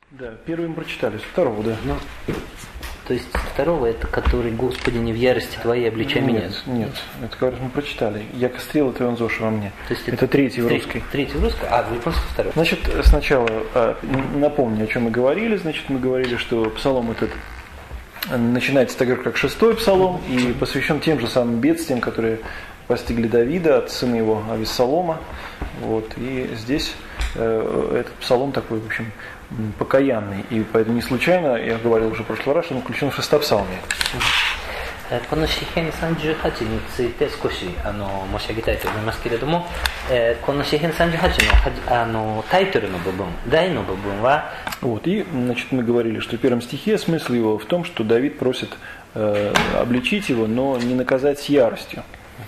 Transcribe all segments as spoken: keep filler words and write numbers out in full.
Да, первый мы прочитали, с второго, да. Ну, то есть второго это который Господи, не в ярости твоей обличай меня. Нет, нет, это как мы прочитали. Яко стрела твоя зоша во мне. То есть это, это третий в третий, русской. Третий в русской? А, вы просто второй. Значит, сначала напомню, о чем мы говорили. Значит, мы говорили, что псалом этот начинается так же, как шестой псалом, и посвящен тем же самым бедствиям, которые постигли Давида от сына его Авессалома. Вот. И здесь э, этот псалом такой, в общем, покаянный. И поэтому не случайно, я говорил уже в прошлый раз, что он включен в шестопсалме. この詩編さんじゅうはちについて少しあの申し上げたいと思いますけれども、えー、この詩編さんじゅうはち の, あのタイトルの部分、題の部分は Вот, и значит, мы говорили, что в первом стихе смысл его в том, что Давид просит э, обличить его, но не наказать с яростью.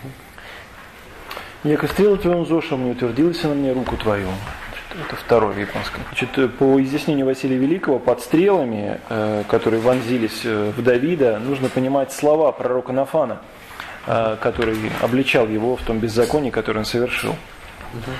«Яко стрела твоим зошем не утвердилась на мне руку твою». Это второй в японском. Значит, по изъяснению Василия Великого, под стрелами, э, которые вонзились в Давида, нужно понимать слова пророка Нафана, э, который обличал его в том беззаконии, которое он совершил. Угу.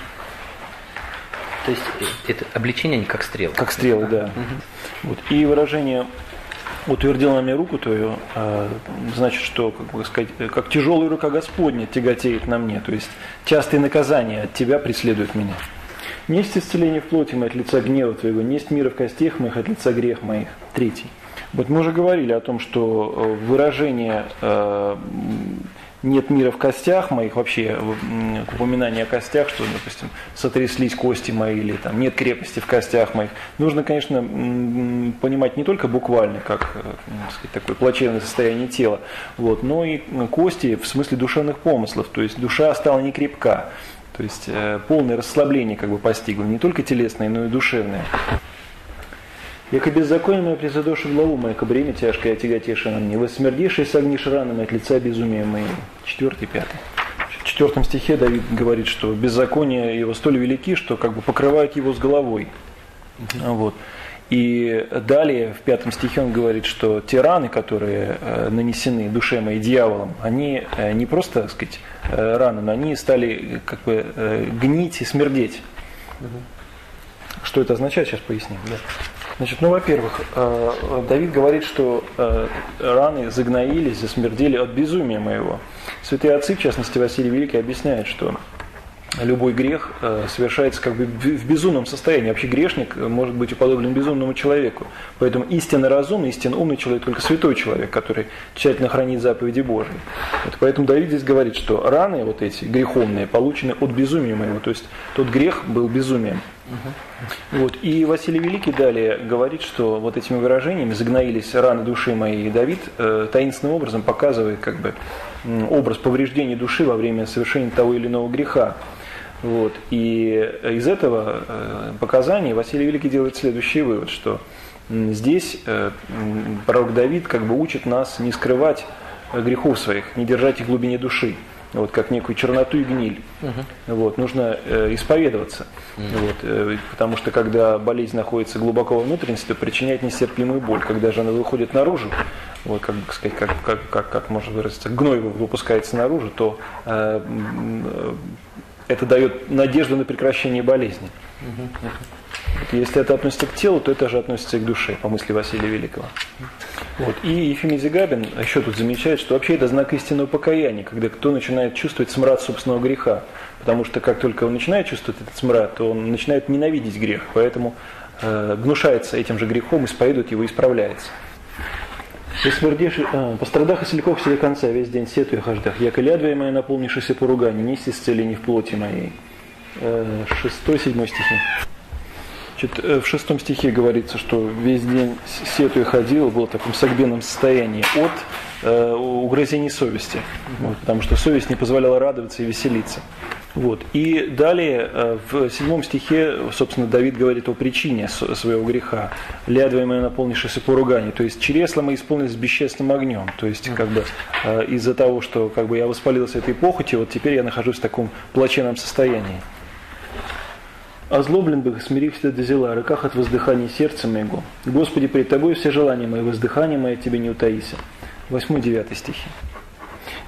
То есть это обличение не как стрелы? Как стрелы, да. Угу. Вот. И выражение «утвердил на мне руку твою» э, значит, что, как бы сказать, как тяжелая рука Господня тяготеет на мне, то есть частые наказания от тебя преследуют меня. Несть исцеление в плоти моей от лица гнева твоего, несть мира в костях моих от лица грех моих. Третий. Вот мы уже говорили о том, что выражение э, «нет мира в костях моих», вообще упоминание о костях, что, допустим, сотряслись кости мои, или там «нет крепости в костях моих», нужно, конечно, понимать не только буквально, как, так сказать, такое плачевное состояние тела, вот, но и кости в смысле душевных помыслов, то есть душа стала не крепка. То есть э, полное расслабление как бы постигло, не только телесное, но и душевное. «Яко беззаконие мое призадоши главу мою, ко бремя тяжкое отяготеши на мне, воссмердишь и согнишь раны мои от лица безумия моего». Четвертый, пятый. В четвертом стихе Давид говорит, что беззакония его столь велики, что как бы покрывают его с головой. Uh-huh. Вот. И далее в пятом стихе он говорит, что те раны, которые э, нанесены душе моей дьяволом, они э, не просто, так сказать, э, раны, но они стали как бы э, гнить и смердеть. Угу. Что это означает, сейчас поясним. Да. Значит, ну, во-первых, э, Давид говорит, что э, раны загноились, засмердели от безумия моего. Святые отцы, в частности Василий Великий, объясняют, что любой грех э, совершается как бы в безумном состоянии. Вообще грешник может быть уподоблен безумному человеку. Поэтому истинно разумный, истинно умный человек только святой человек, который тщательно хранит заповеди Божьи. Вот поэтому Давид здесь говорит, что раны вот эти греховные получены от безумия моего. То есть тот грех был безумием. Uh-huh. Вот. И Василий Великий далее говорит, что вот этими выражениями загноились раны души моей. И Давид э, таинственным образом показывает как бы образ повреждения души во время совершения того или иного греха. Вот. И из этого э, показания Василий Великий делает следующий вывод, что м, здесь э, м, пророк Давид как бы учит нас не скрывать грехов своих, не держать их в глубине души, вот, как некую черноту и гниль. Uh-huh. Вот, нужно э, исповедоваться, uh-huh. вот, э, потому что когда болезнь находится глубоко во внутренности, то причиняет нестерпимую боль. Когда же она выходит наружу, вот, как, сказать, как, как, как, как можно выразиться, гной выпускается наружу, то э, э, это дает надежду на прекращение болезни. Uh-huh. Вот, если это относится к телу, то это же относится и к душе, по мысли Василия Великого. Вот. И Ефимий Зигабин еще тут замечает, что вообще это знак истинного покаяния, когда кто начинает чувствовать смрад собственного греха. Потому что как только он начинает чувствовать этот смрад, то он начинает ненавидеть грех, поэтому э, гнушается этим же грехом, исповедует его и исправляется. А, «По страдах и сельков все до конца, весь день сетую и хождах, яко лядвия моя наполнившаяся поругани, несть исцеление в плоти моей». Э, шестой, седьмой стихи. Значит, в шестом стихе говорится, что весь день сетуя ходил, был в таком согбенном состоянии от э, угрызений совести, uh-huh. вот, потому что совесть не позволяла радоваться и веселиться. Вот. И далее э, в седьмом стихе, собственно, Давид говорит о причине своего греха. «Лядвия моя наполнившаяся поруганием», то есть чресла мои исполнились бесчестным огнем, то есть uh-huh. как бы э, из-за того, что как бы я воспалился этой похотью, вот теперь я нахожусь в таком плачевном состоянии. «Озлоблен бы, смирився до зела, рыках от воздыхания сердца моего. Господи, пред Тобой все желания мои, воздыхания мои Тебе не утаися». Восьмой, девятый стихи.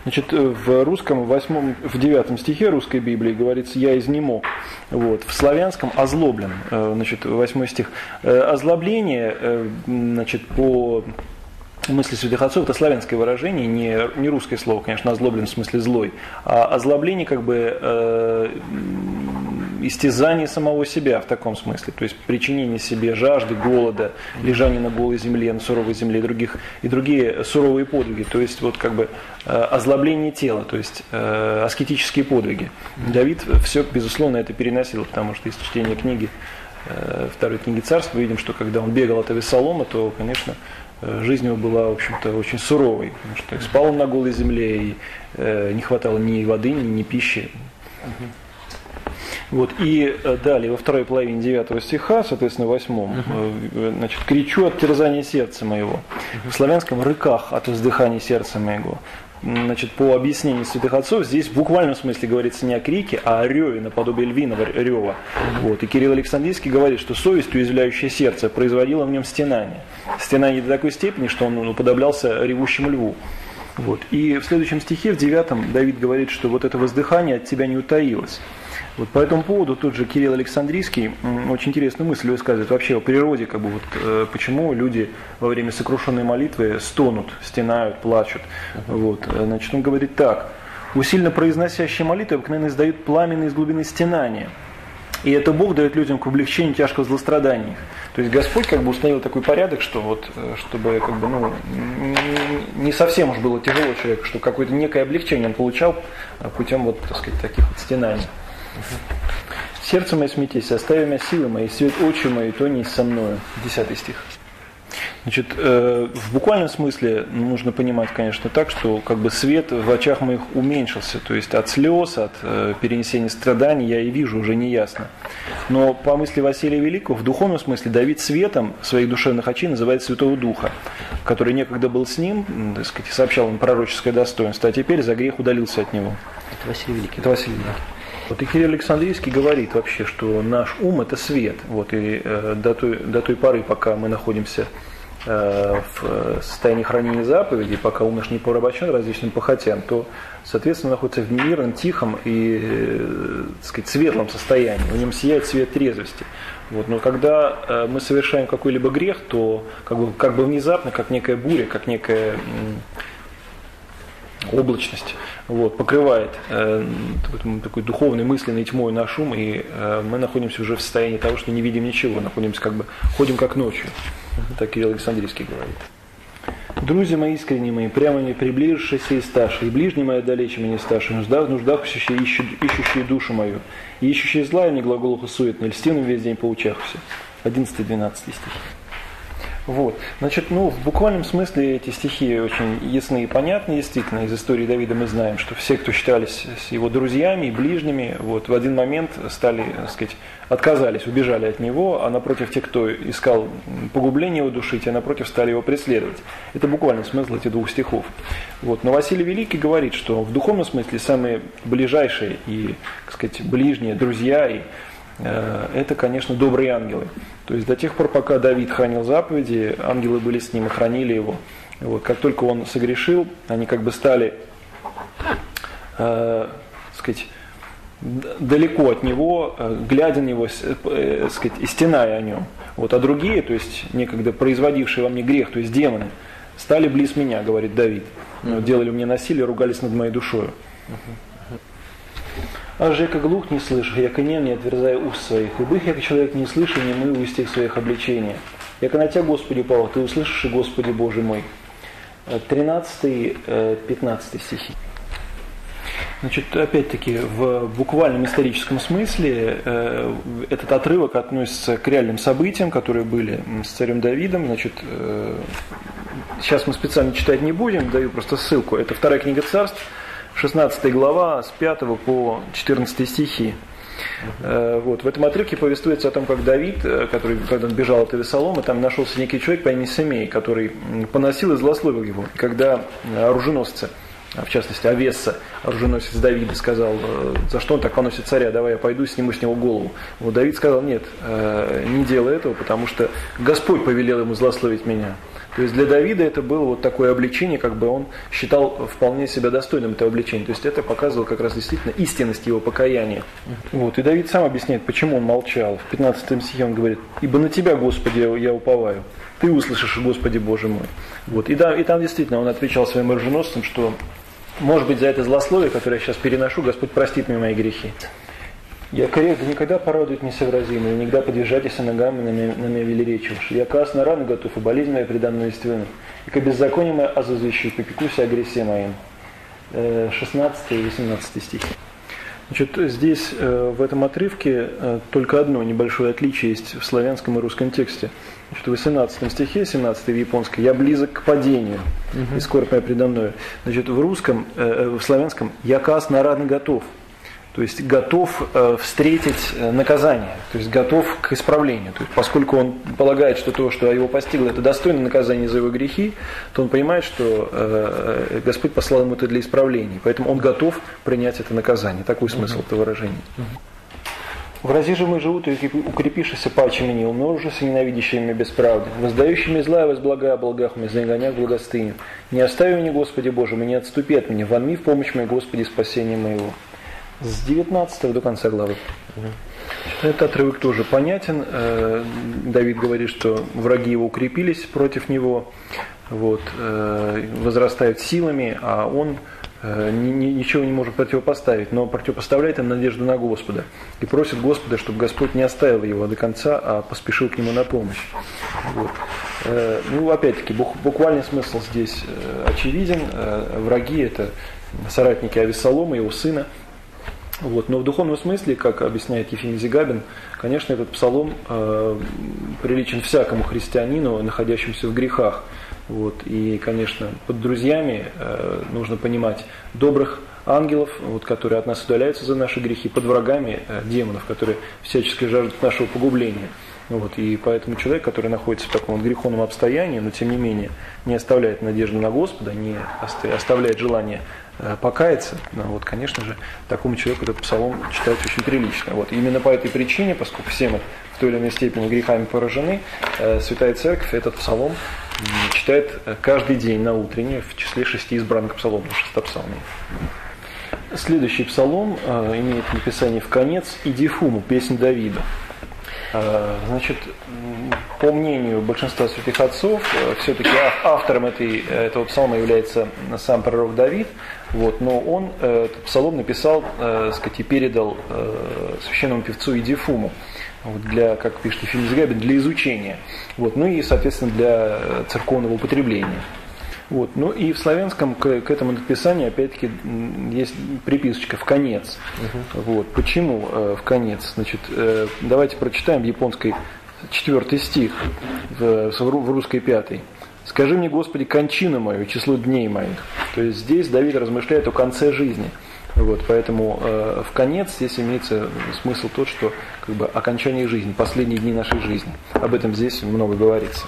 Значит, в русском, в восьмом, в девятом стихе русской Библии говорится «я изнемог». Вот. В славянском «озлоблен». Значит, восьмой стих. Озлобление, значит, по мысли святых отцов, это славянское выражение, не, не русское слово, конечно, озлоблен в смысле злой, а озлобление как бы э, истязание самого себя в таком смысле, то есть причинение себе жажды, голода, лежание на голой земле, на суровой земле и, других, и другие суровые подвиги, то есть вот как бы э, озлобление тела, то есть э, аскетические подвиги. Давид все, безусловно, это переносил, потому что из чтения книги, э, второй книги Царств, мы видим, что когда он бегал от Авессалома, то, конечно, жизнь его была, в общем-то, очень суровой, потому что спал он на голой земле, и э, не хватало ни воды, ни, ни пищи. Uh-huh. Вот, и э, далее, во второй половине девятого стиха, соответственно, восьмом, uh-huh. э, значит, «кричу от терзания сердца моего». Uh-huh. В славянском «рыках от воздыхания сердца моего». Значит, по объяснению святых отцов, здесь в буквальном смысле говорится не о крике, а о реве, наподобие львиного рева. Вот. И Кирилл Александрийский говорит, что совесть, уязвляющая сердце, производила в нем стенание. Стенание до такой степени, что он уподоблялся ревущему льву. Вот. И в следующем стихе, в девятом, Давид говорит, что вот это воздыхание от тебя не утаилось. Вот по этому поводу тот же Кирилл Александрийский очень интересную мысль высказывает вообще о природе, как бы вот, э, почему люди во время сокрушенной молитвы стонут, стенают, плачут. Вот. Значит, он говорит так: усильно произносящие молитвы обыкновенно издают пламенные из глубины стенания. И это Бог дает людям к облегчению тяжкого злострадания. То есть Господь как бы установил такой порядок, что вот, чтобы как бы, ну, не совсем уж было тяжело человеку, что какое-то некое облегчение он получал путем вот, так сказать, таких вот стенаний. «Сердце мое смятись, остави меня силы мои, свет очи мои, то не со мною». Десятый стих. Значит, э, в буквальном смысле нужно понимать, конечно, так, что как бы свет в очах моих уменьшился, то есть от слез, от э, перенесения страданий я и вижу уже неясно. Но по мысли Василия Великого, в духовном смысле Давид светом своих душевных очей называет Святого Духа, который некогда был с ним, так сказать, сообщал ему пророческое достоинство, а теперь за грех удалился от него. Это Василий Великий. Это Василий Великий. Вот и Кирилл Александрийский говорит вообще, что наш ум – это свет. Вот, и э, до, той, до той поры, пока мы находимся э, в состоянии хранения заповедей, пока ум наш не порабощен различным похотям, то, соответственно, находится в немирном, тихом и, э, так сказать, светлом состоянии. В нем сияет свет трезвости. Вот, но когда э, мы совершаем какой-либо грех, то как бы, как бы внезапно, как некая буря, как некая м, облачность, вот, покрывает э, такой духовной, мысленной тьмой наш ум, и э, мы находимся уже в состоянии того, что не видим ничего, находимся как бы, ходим как ночью. Так Кирилл Александрийский говорит. «Друзья мои искренние мои, прямо не приближившиеся и старшие, и ближние мои далече меня старшие, нуждах, нуждахущие, ищущие, ищущие душу мою, и ищущие зла, и не глаголах и суетно, льстивым весь день поучахся». одиннадцатый-двенадцатый стихи. Вот. Значит, ну, в буквальном смысле эти стихи очень ясны и понятны, действительно. Из истории Давида мы знаем, что все, кто считались его друзьями и ближними, вот, в один момент стали, так сказать, отказались, убежали от него, а напротив те, кто искал погубление его души, те, напротив, стали его преследовать. Это буквальный смысл этих двух стихов. Вот. Но Василий Великий говорит, что в духовном смысле самые ближайшие и, так сказать, ближние друзья и это, конечно, добрые ангелы. То есть до тех пор, пока Давид хранил заповеди, ангелы были с ним и хранили его. Вот. Как только он согрешил, они как бы стали, э, сказать, далеко от него, глядя на него, э, сказать, и стеная о нем. Вот. А другие, то есть некогда производившие во мне грех, то есть демоны, стали близ меня, говорит Давид. Mm-hmm. Делали мне насилие, ругались над моей душою. Mm-hmm. «А же, яко глух не слышу, яко нем не отверзая уст своих, и бых, яко человек не слышу, не мы в устях своих обличения. Яко на тебя, Господи, пал, ты услышишь, и Господи Боже мой». тринадцатый-пятнадцатый стихи. Значит, опять-таки, в буквальном историческом смысле э, этот отрывок относится к реальным событиям, которые были с царем Давидом. Значит, э, сейчас мы специально читать не будем, даю просто ссылку. Это вторая книга Царств, шестнадцатая глава, с пятого по четырнадцатый стихи. Uh-huh. Вот. В этом отрывке повествуется о том, как Давид, который, когда он бежал от Авессалома, там нашелся некий человек по имени Семей, который поносил и злословил его. Когда оруженосцы, в частности Авесса, оруженосец Давида, сказал: за что он так поносит царя, давай я пойду сниму с него голову. Вот Давид сказал: нет, не делай этого, потому что Господь повелел ему злословить меня. То есть для Давида это было вот такое обличение, как бы он считал вполне себя достойным этого обличения. То есть это показывало как раз действительно истинность его покаяния. Вот. И Давид сам объясняет, почему он молчал. В пятнадцатом стихе он говорит: «Ибо на Тебя, Господи, я уповаю, Ты услышишь, Господи Боже мой». Вот. И, да, и там действительно он отвечал своим оруженосцам, что, может быть, за это злословие, которое я сейчас переношу, Господь простит мне мои грехи. Я корректно никогда порадует несовразимый, никогда подвижайтесь ногами на меня, на меня велеречивши. Я каз на рану готов, и болезнь моя предо мной иствину. И к беззаконию мое озазвещу, и попекусь о гресе моим. шестнадцатый и восемнадцатый стихи. Значит, здесь, в этом отрывке, только одно небольшое отличие есть в славянском и русском тексте. Значит, в восемнадцатом стихе, семнадцатый в японском, «Я близок к падению, и скорбь моя предо мною». Значит, в русском, в славянском, «Я каз на рану готов». То есть готов э, встретить наказание, то есть готов к исправлению. То есть, поскольку он полагает, что то, что его постигло, это достойное наказание за его грехи, то он понимает, что э, Господь послал ему это для исправления. Поэтому он готов принять это наказание. Такой смысл этого выражения. «Врази же мы живут, и укрепишься паче меня, умножишься ненавидящими бесправды, воздающими зла и возблага о благах мы, загонях благостыню. Не остави меня, Господи Боже, и не отступи от меня, вонми в помощь моей, Господи, спасение моего». С девятнадцатого до конца главы. Этот отрывок тоже понятен. Давид говорит, что враги его укрепились против него, вот, возрастают силами, а он ничего не может противопоставить, но противопоставляет им надежду на Господа и просит Господа, чтобы Господь не оставил его до конца, а поспешил к нему на помощь. Вот. Ну, опять-таки, буквальный смысл здесь очевиден. Враги – это соратники Авессалома, его сына. Вот. Но в духовном смысле, как объясняет Ефим Зигабин, конечно, этот псалом э, приличен всякому христианину, находящемуся в грехах. Вот. И, конечно, под друзьями э, нужно понимать добрых ангелов, вот, которые от нас удаляются за наши грехи, под врагами э, демонов, которые всячески жаждут нашего погубления. Вот. И поэтому человек, который находится в таком вот греховном обстоянии, но тем не менее не оставляет надежду на Господа, не оставляет желание покаяться, ну, вот, конечно же, такому человеку этот псалом читать очень прилично. Вот. И именно по этой причине, поскольку все мы в той или иной степени грехами поражены, э, Святая Церковь этот псалом читает каждый день на утренне в числе шести избранных псаломов, шестопсалмии. Следующий псалом э, имеет написание в конец «Идифуму», песнь Давида. Э, значит, по мнению большинства святых отцов, э, все-таки автором этой, этого псалма является сам пророк Давид. Вот, но он э, этот псалом написал, э, сказать, и передал э, священному певцу Идифуму, вот, для, как пишет Ефим Зигабин, для изучения, вот, ну и, соответственно, для церковного употребления. Вот, ну и в славянском к, к этому написанию, опять-таки, есть приписочка «в конец». Uh-huh. Вот, почему э, в конец? Значит, э, давайте прочитаем в японской четвертый стих, в, в русской пятый. «Скажи мне, Господи, кончину мою, число дней моих». То есть здесь Давид размышляет о конце жизни. Вот, поэтому э, в конец здесь имеется смысл тот, что как бы окончание жизни, последние дни нашей жизни. Об этом здесь много говорится.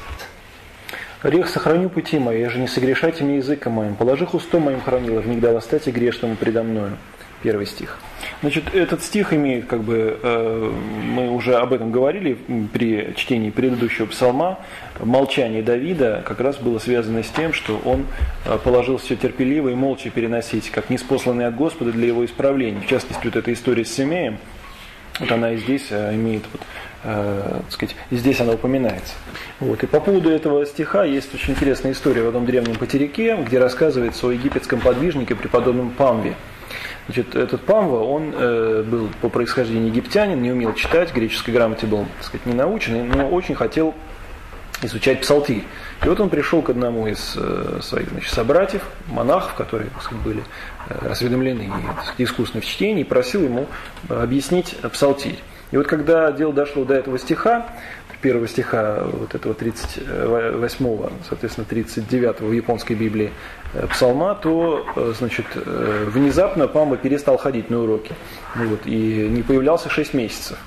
«Грех сохраню пути мои, я же не согрешайте мне языком моим, положи устом моим хранила, в них да восстати грешному предо мною». Первый стих. Значит, этот стих имеет, как бы, э, мы уже об этом говорили при чтении предыдущего псалма. Молчание Давида как раз было связано с тем, что он положил все терпеливо и молча переносить, как ниспосланный от Господа для его исправления. В частности, вот эта история с Семеем, вот она и здесь имеет, вот, э, так сказать, и здесь она упоминается. Вот. И по поводу этого стиха есть очень интересная история в одном древнем потеряке, где рассказывается о египетском подвижнике преподобном Памве. Значит, этот Памва, он э, был по происхождению египтянин, не умел читать, греческой грамоте был, так сказать, не научен, но очень хотел изучать псалтирь. И вот он пришел к одному из э, своих, значит, собратьев, монахов, которые, так сказать, были э, осведомлены и, так сказать, искусны в чтении, и просил ему объяснить псалтирь. И вот когда дело дошло до этого стиха, первого стиха вот этого тридцать восьмого, соответственно, тридцать девятого в японской Библии псалма, то, значит, внезапно Памва перестал ходить на уроки. Ну, вот, и не появлялся шесть месяцев.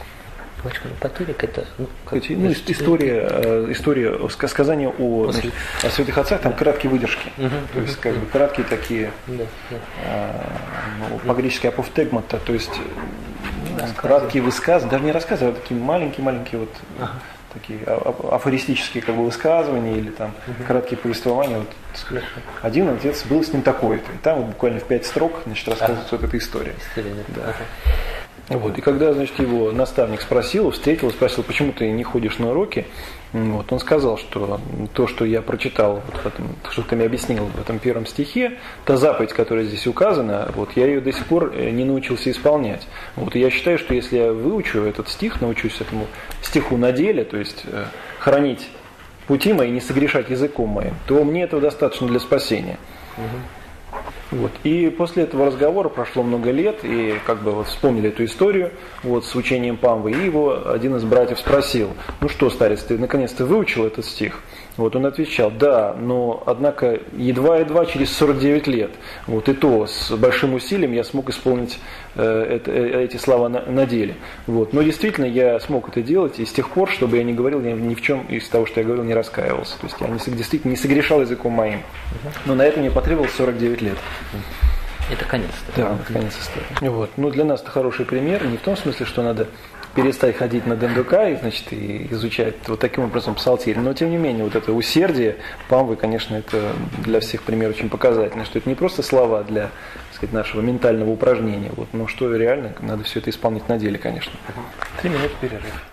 Патурик это, ну, как, ну, история, история, сказание о, значит, о святых отцах, там краткие выдержки. Uh-huh, то есть, как бы, краткие такие, uh-huh. а, ну, по-гречески апофтегмата, то есть краткие высказы, даже не рассказы, а такие маленькие-маленькие вот, uh-huh. такие афористические как бы высказывания или там угу. краткие повествования. Вот, сказать, один отец был с ним такой-то. И там вот буквально в пять строк значит, рассказывается ага. вот эта история. история да. Ага. Вот. И когда, значит, его наставник спросил, встретил, спросил, почему ты не ходишь на уроки, вот, он сказал, что то, что я прочитал, вот в этом, что ты мне объяснил в этом первом стихе, та заповедь, которая здесь указана, вот, я ее до сих пор не научился исполнять. Вот, и я считаю, что если я выучу этот стих, научусь этому стиху на деле, то есть э, хранить пути мои, не согрешать языком моим, то мне этого достаточно для спасения. Угу. Вот. И после этого разговора прошло много лет, и как бы вот вспомнили эту историю вот, с учением Памвы, и его один из братьев спросил, ну что, старец, ты наконец-то выучил этот стих? Вот он отвечал, да, но однако едва-едва через сорок девять лет, вот и то с большим усилием я смог исполнить э, это, э, эти слова на, на деле. Вот. Но действительно я смог это делать, и с тех пор, чтобы я не говорил, я ни в чем из того, что я говорил, не раскаивался. То есть я не, действительно не согрешал языком моим. Но на это мне потребовалось сорок девять лет. Это конец. Да, это конец истории. Вот. Ну, для нас это хороший пример, не в том смысле, что надо перестать ходить на ДНДК и, значит, и изучать вот таким образом псалтирь. Но, тем не менее, вот это усердие Памвы, конечно, это для всех пример очень показательно, что это не просто слова для, так сказать, нашего ментального упражнения, вот, но что реально надо все это исполнить на деле, конечно. Три минуты перерыв.